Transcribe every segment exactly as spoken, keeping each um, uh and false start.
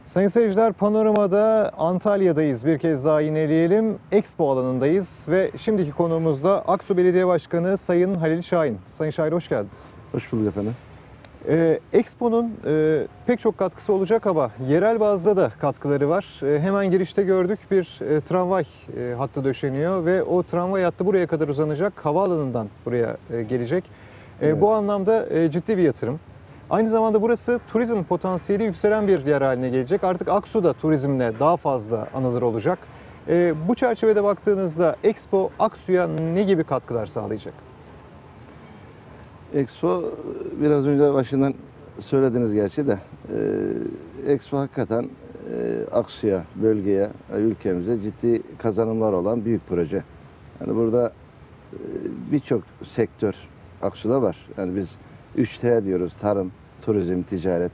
Sayın seyirciler, Panorama'da Antalya'dayız. Bir kez daha yineleyelim. Expo alanındayız ve şimdiki konuğumuz da Aksu Belediye Başkanı Sayın Halil Şahin. Sayın Şahin, hoş geldiniz. Hoş bulduk efendim. Ee, Expo'nun e, pek çok katkısı olacak ama yerel bazda da katkıları var. E, hemen girişte gördük, bir e, tramvay e, hattı döşeniyor ve o tramvay hattı buraya kadar uzanacak. Havaalanından buraya e, gelecek. E, Evet. Bu anlamda e, ciddi bir yatırım. Aynı zamanda burası turizm potansiyeli yükselen bir yer haline gelecek. Artık Aksu da turizmle daha fazla anılır olacak. E, bu çerçevede baktığınızda Expo Aksu'ya ne gibi katkılar sağlayacak? Expo biraz önce başından söylediniz gerçi de e, Expo hakikaten e, Aksu'ya, bölgeye, ülkemize ciddi kazanımlar olan büyük proje. Yani burada e, birçok sektör Aksu'da var. Yani biz üç T diyoruz: tarım, turizm, ticaret.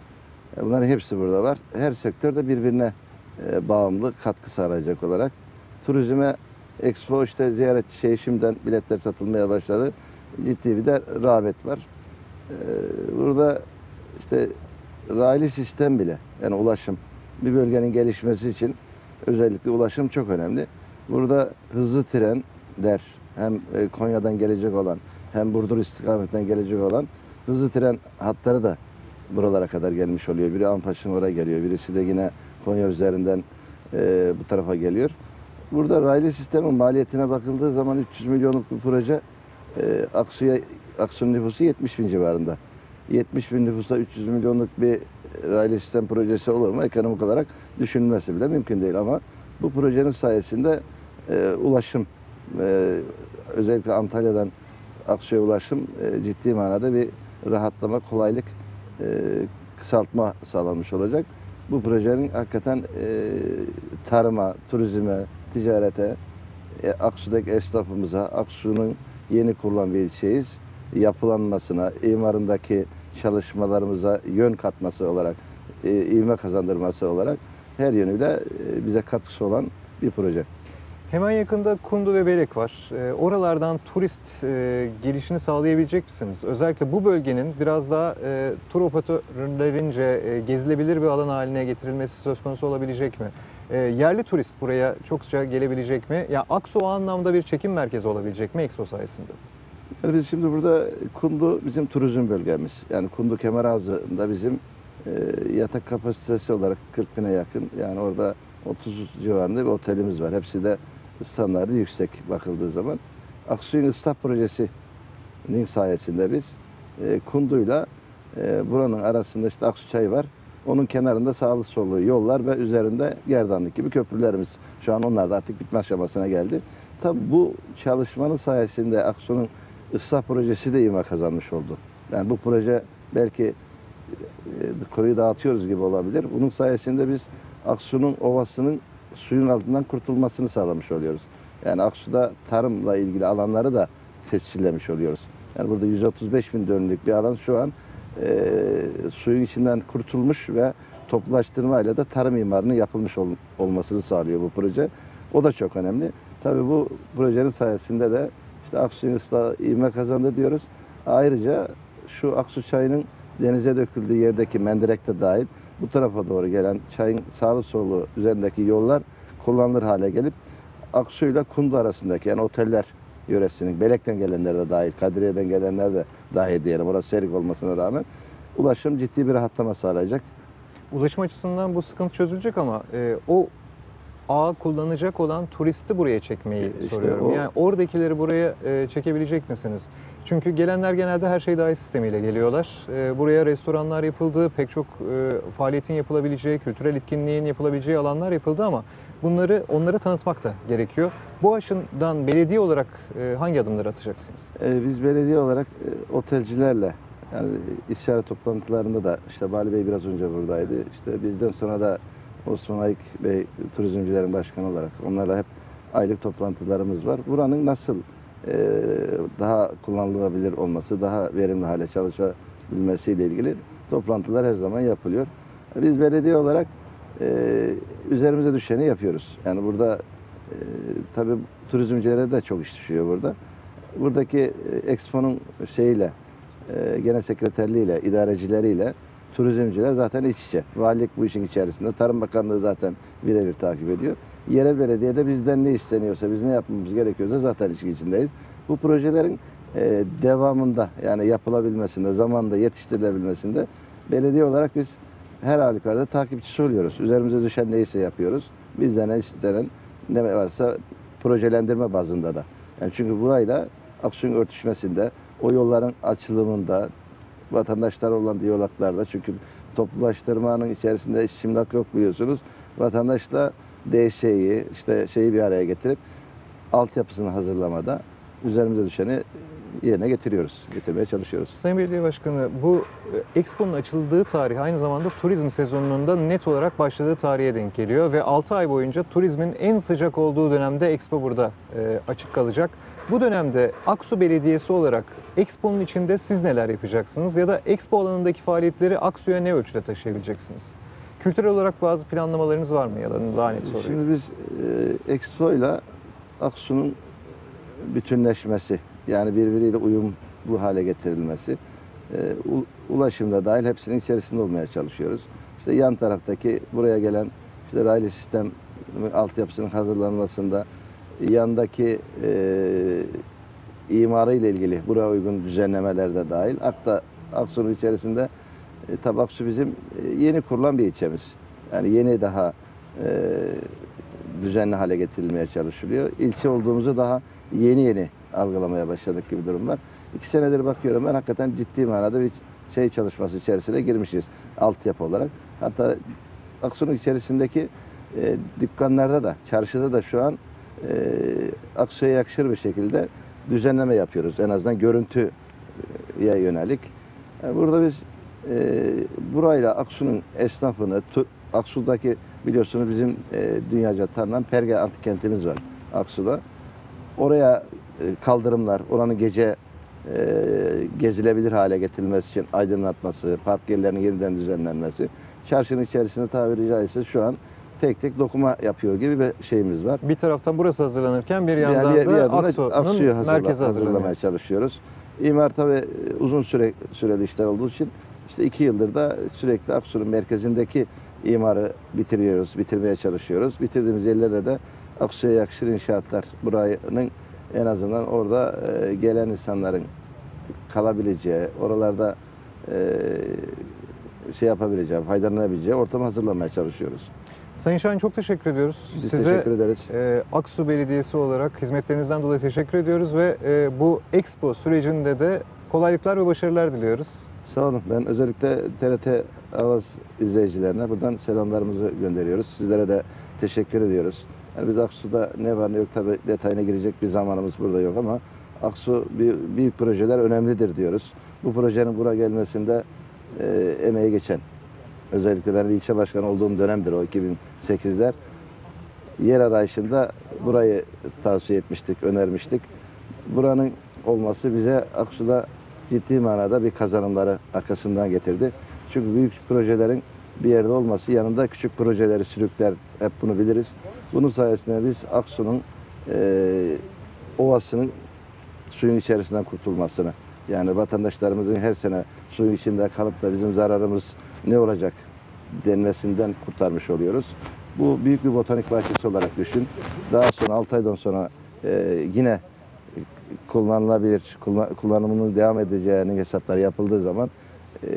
E, bunların hepsi burada var. Her sektör de birbirine e, bağımlı, katkı sağlayacak olarak. Turizme Expo işte ziyaretçi şey şimdiden biletler satılmaya başladı. Ciddi bir de rağbet var. Ee, burada işte raylı sistem bile, yani ulaşım, bir bölgenin gelişmesi için özellikle ulaşım çok önemli. Burada hızlı trenler, hem Konya'dan gelecek olan hem Burdur istikametinden gelecek olan hızlı tren hatları da buralara kadar gelmiş oluyor. Biri Anpaş'ın oraya geliyor, birisi de yine Konya üzerinden e, bu tarafa geliyor. Burada raylı sistemin maliyetine bakıldığı zaman üç yüz milyonluk bir proje. E, Aksu'ya, Aksu'nun nüfusu yetmiş bin civarında. yetmiş bin nüfusa üç yüz milyonluk bir raylı sistem projesi olur mu? Ekonomik olarak düşünülmesi bile mümkün değil ama bu projenin sayesinde e, ulaşım, e, özellikle Antalya'dan Aksu'ya ulaşım e, ciddi manada bir rahatlama, kolaylık, e, kısaltma sağlanmış olacak. Bu projenin hakikaten e, tarıma, turizme, ticarete, e, Aksu'daki esnafımıza, Aksu'nun yeni kurulan bir ilçeyiz, yapılanmasına, imarındaki çalışmalarımıza yön katması olarak, e, ivme kazandırması olarak her yönüyle e, bize katkısı olan bir proje. Hemen yakında Kundu ve Belek var. E, oralardan turist e, gelişini sağlayabilecek misiniz? Özellikle bu bölgenin biraz daha e, tur operatörlerince e, gezilebilir bir alan haline getirilmesi söz konusu olabilecek mi? E, yerli turist buraya çokça gelebilecek mi? Ya Aksu o anlamda bir çekim merkezi olabilecek mi Expo sayesinde? Yani biz şimdi burada Kundu bizim turizm bölgemiz. Yani Kundu Kemerağzı'nda bizim e, yatak kapasitesi olarak kırk bine yakın. Yani orada otuz civarında bir otelimiz var. Hepsi de standartı yüksek bakıldığı zaman. Aksu'nun ıslah projesinin sayesinde biz e, Kundu'yla e, buranın arasında işte Aksu Çayı var. Onun kenarında sağlı sollu yollar ve üzerinde gerdanlık gibi köprülerimiz. Şu an onlar da artık bitme aşamasına geldi. Tabi bu çalışmanın sayesinde Aksu'nun ıslah projesi de ivme kazanmış oldu. Yani bu proje belki e, konuyu dağıtıyoruz gibi olabilir. Bunun sayesinde biz Aksu'nun ovasının suyun altından kurtulmasını sağlamış oluyoruz. Yani Aksu'da tarımla ilgili alanları da tescillemiş oluyoruz. Yani burada yüz otuz beş bin dönümlük bir alan şu an e, suyun içinden kurtulmuş ve toplulaştırmayla da tarım imarının yapılmış ol, olmasını sağlıyor bu proje. O da çok önemli. Tabii bu projenin sayesinde de işte Aksu'nun ıslahı ivme kazandı diyoruz. Ayrıca şu Aksu Çayı'nın denize döküldüğü yerdeki mendirek de dahil bu tarafa doğru gelen çayın sağlı sollu üzerindeki yollar kullanılır hale gelip Aksu ile Kundu arasındaki, yani oteller yöresinin, Belek'ten gelenler de dahil, Kadriye'den gelenler de dahil diyelim, orası serik olmasına rağmen ulaşım ciddi bir rahatlama sağlayacak. Ulaşım açısından bu sıkıntı çözülecek ama e, o ağı kullanacak olan turisti buraya çekmeyi İşte soruyorum. o... Yani oradakileri buraya e, çekebilecek misiniz? Çünkü gelenler genelde her şey dahil sistemiyle geliyorlar. E, buraya restoranlar yapıldı, pek çok e, faaliyetin yapılabileceği, kültürel etkinliğin yapılabileceği alanlar yapıldı ama bunları onlara tanıtmak da gerekiyor. Bu açıdan belediye olarak e, hangi adımları atacaksınız? Ee, biz belediye olarak e, otelcilerle, yani istişare toplantılarında da işte Bali Bey biraz önce buradaydı. İşte bizden sonra da Osman Ayık Bey turizmcilerin başkanı olarak onlarla hep aylık toplantılarımız var. Buranın nasıl e, daha kullanılabilir olması, daha verimli hale çalışabilmesiyle ilgili toplantılar her zaman yapılıyor. Biz belediye olarak e, üzerimize düşeni yapıyoruz. Yani burada e, tabii turizmcilere de çok iş düşüyor burada. Buradaki e, Expo'nun şeyiyle, e, genel sekreterliğiyle, idarecileriyle turizmciler zaten iç içe. Valilik bu işin içerisinde. Tarım Bakanlığı zaten birebir takip ediyor. Yerel belediyede bizden ne isteniyorsa, biz ne yapmamız gerekiyorsa zaten ilişki içindeyiz. Bu projelerin e, devamında, yani yapılabilmesinde, zamanında yetiştirilebilmesinde belediye olarak biz her halükarda takipçisi oluyoruz. Üzerimize düşen neyse yapıyoruz. Bizden istenen ne varsa projelendirme bazında da. Yani çünkü burayla Aksu'nun örtüşmesinde, o yolların açılımında, vatandaşlar olan diyaloglarda, çünkü toplulaştırmanın içerisinde şimdak yok biliyorsunuz. Vatandaşla D S'yi, işte şeyi bir araya getirip altyapısını hazırlamada üzerimize düşeni yerine getiriyoruz, getirmeye çalışıyoruz. Sayın Belediye Başkanı, bu e, Expo'nun açıldığı tarih aynı zamanda turizm sezonunun da net olarak başladığı tarihe denk geliyor ve altı ay boyunca turizmin en sıcak olduğu dönemde Expo burada e, açık kalacak. Bu dönemde Aksu Belediyesi olarak Expo'nun içinde siz neler yapacaksınız ya da Expo alanındaki faaliyetleri Aksu'ya ne ölçüde taşıyabileceksiniz? Kültürel olarak bazı planlamalarınız var mı ya da daha net sorayım. Şimdi biz e, Expo ile Aksu'nun bütünleşmesi, yani birbiriyle uyum bu hale getirilmesi, e, ulaşımda dahil hepsinin içerisinde olmaya çalışıyoruz. İşte yan taraftaki buraya gelen işte raylı sistem altyapısının hazırlanmasında, yandaki e, imarı ile ilgili buraya uygun düzenlemeler de dahil. Hatta Aksu'nun içerisinde e, tabi Aksu bizim e, yeni kurulan bir ilçemiz. Yani yeni daha e, düzenli hale getirilmeye çalışılıyor. İlçe olduğumuzu daha yeni yeni algılamaya başladık gibi durum var. İki senedir bakıyorum ben, hakikaten ciddi manada bir şey çalışması içerisine girmişiz altyapı olarak. Hatta Aksu'nun içerisindeki e, dükkanlarda da, çarşıda da şu an e, Aksu'ya yakışır bir şekilde düzenleme yapıyoruz. En azından görüntüye yönelik. Yani burada biz e, burayla Aksu'nun esnafını, tu, Aksu'daki biliyorsunuz bizim e, dünyaca tanınan Perge Antikentimiz var Aksu'da. Oraya e, kaldırımlar, oranın gece e, gezilebilir hale getirilmesi için aydınlatması, park yerlerinin yeniden düzenlenmesi, çarşının içerisinde tabiri caizse şu an tek tek dokuma yapıyor gibi bir şeyimiz var. Bir taraftan burası hazırlanırken bir yandan Yani bir, bir da yandan Aksu'nun Aksu'yu hazırla, merkezi hazırlanıyor. hazırlamaya çalışıyoruz. İmar tabii uzun süre süreli işler olduğu için işte iki yıldır da sürekli Aksu'nun merkezindeki imarı bitiriyoruz, bitirmeye çalışıyoruz. Bitirdiğimiz yerlerde de Aksu'ya yakışır inşaatlar, buranın en azından orada e, gelen insanların kalabileceği, oralarda e, şey yapabileceği, faydalanabileceği ortamı hazırlamaya çalışıyoruz. Sayın Şahin, çok teşekkür ediyoruz. Biz Size teşekkür ederiz. e, Aksu Belediyesi olarak hizmetlerinizden dolayı teşekkür ediyoruz ve e, bu Expo sürecinde de kolaylıklar ve başarılar diliyoruz. Sağ olun. Ben özellikle T R T Avaz izleyicilerine buradan selamlarımızı gönderiyoruz. Sizlere de teşekkür ediyoruz. Yani biz Aksu'da ne var ne yok tabii detayına girecek bir zamanımız burada yok ama Aksu büyük, büyük projeler önemlidir diyoruz. Bu projenin buraya gelmesinde e, emeği geçen, özellikle ben ilçe başkanı olduğum dönemdir o iki bin sekizler. Yer arayışında burayı tavsiye etmiştik, önermiştik. Buranın olması bize Aksu'da ciddi manada bir kazanımları arkasından getirdi. Çünkü büyük projelerin bir yerde olması yanında küçük projeleri sürükler, hep bunu biliriz. Bunun sayesinde biz Aksu'nun e, ovasının suyun içerisinden kurtulmasını, yani vatandaşlarımızın her sene suyun içinde kalıp da bizim zararımız ne olacak denmesinden kurtarmış oluyoruz. Bu büyük bir botanik bahçesi olarak düşün. Daha sonra altı aydan sonra e, yine kullanılabilir, kullanımının devam edeceğinin hesapları yapıldığı zaman e,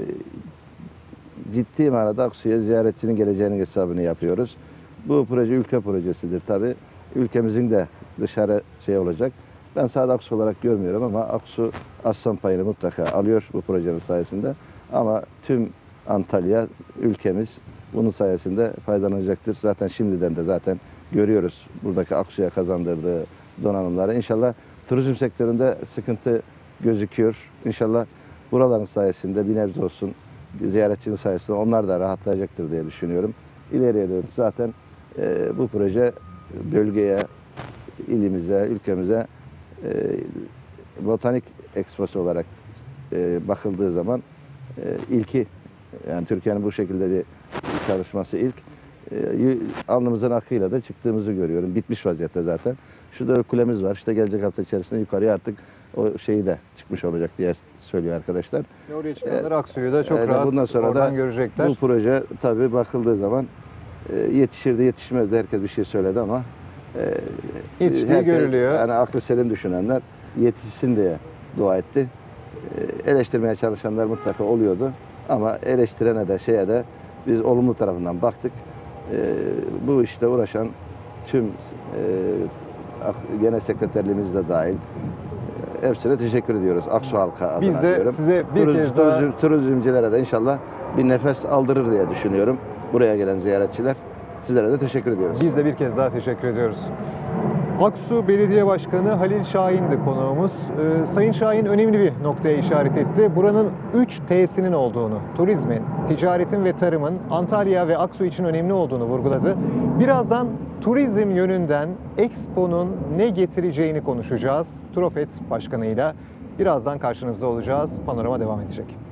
ciddi manada Aksu'ya ziyaretçinin geleceğinin hesabını yapıyoruz. Bu proje ülke projesidir tabii. Ülkemizin de dışarı şey olacak. Ben sadece Aksu olarak görmüyorum ama Aksu aslan payını mutlaka alıyor bu projenin sayesinde. Ama tüm Antalya, ülkemiz bunun sayesinde faydalanacaktır. Zaten şimdiden de zaten görüyoruz buradaki Aksu'ya kazandırdığı donanımları. İnşallah turizm sektöründe sıkıntı gözüküyor. İnşallah buraların sayesinde bir nebze olsun ziyaretçinin sayesinde onlar da rahatlayacaktır diye düşünüyorum. İleriye dönük zaten e, bu proje bölgeye, ilimize, ülkemize e, botanik eksposu olarak e, bakıldığı zaman e, ilki, yani Türkiye'nin bu şekilde bir çalışması ilk. y- alnımızın akıyla da çıktığımızı görüyorum. Bitmiş vaziyette zaten. Şurada kulemiz var. İşte gelecek hafta içerisinde yukarıya artık o şeyi de çıkmış olacak diye söylüyor arkadaşlar. Oraya çıkanlar Aksu'yu da çok Evet, rahat bundan sonra oradan da görecekler. Bu proje tabii bakıldığı zaman e, yetişirdi yetişmezdi herkes bir şey söyledi ama e, Yetiştiği herkes, görülüyor. Yani aklı selim düşünenler yetişsin diye dua etti. E, eleştirmeye çalışanlar mutlaka oluyordu ama eleştirene de şeye de biz olumlu tarafından baktık. E, bu işte uğraşan tüm e, ak- genel sekreterliğimiz de dahil e, hepsine teşekkür ediyoruz Aksu halka adına Biz de diyorum. size bir Turizm- kez daha turizm- turizmcilere de inşallah bir nefes aldırır diye düşünüyorum. Buraya gelen ziyaretçiler. Sizlere de teşekkür ediyoruz. Biz de bir kez daha teşekkür ediyoruz. Aksu Belediye Başkanı Halil Şahin'di konuğumuz. Ee, Sayın Şahin önemli bir noktaya işaret etti. Buranın üç T'sinin olduğunu, turizmin, ticaretin ve tarımın Antalya ve Aksu için önemli olduğunu vurguladı. Birazdan turizm yönünden Expo'nun ne getireceğini konuşacağız. Turofet Başkanı'yla birazdan karşınızda olacağız. Panorama devam edecek.